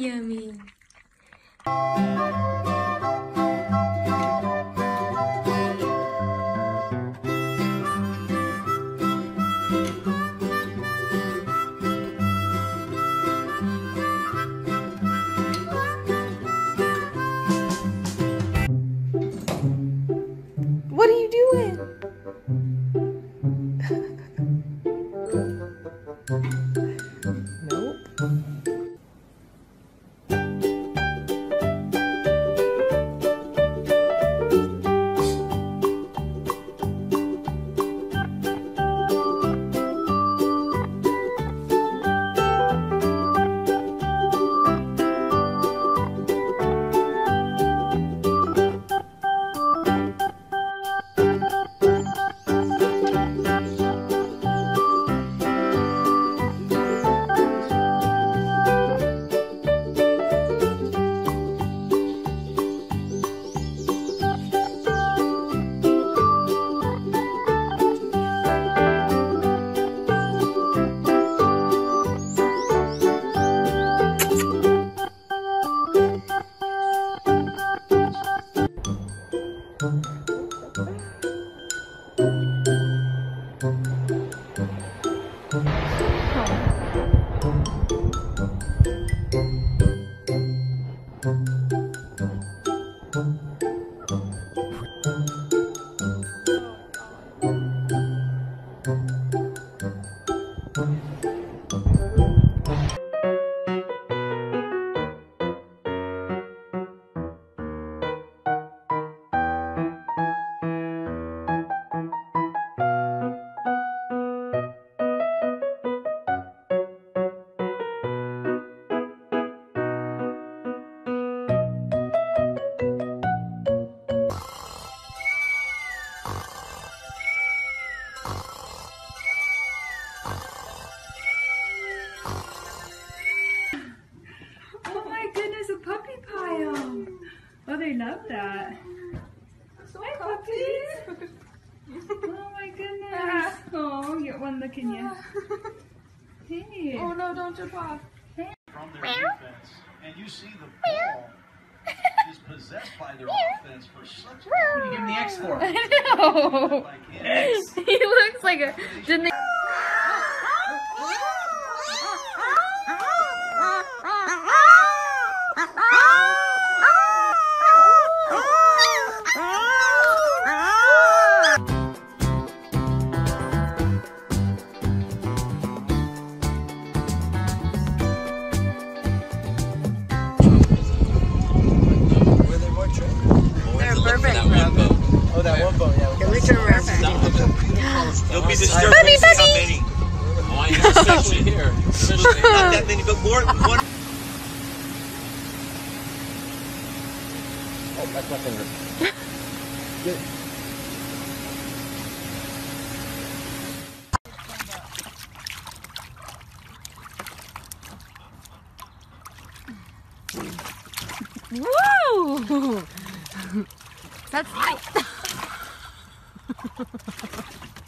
Yummy. What are you doing? Nope. Oh my goodness, a puppy pile. Oh, they love that. Hi, puppies. Oh my goodness. Oh, you got one looking you. Hey. Oh no, don't jump off. From their defense, and you see the ball is possessed by their offense for such. What do you give him the X for? I know. He looks like a. Didn't they? Oh, that one bone, yeah. Reach around. You'll be disturbed when you see how many. Oh, I know, especially here. Especially not that many, but more. One. Oh, that's my finger. Get it. Woo! That's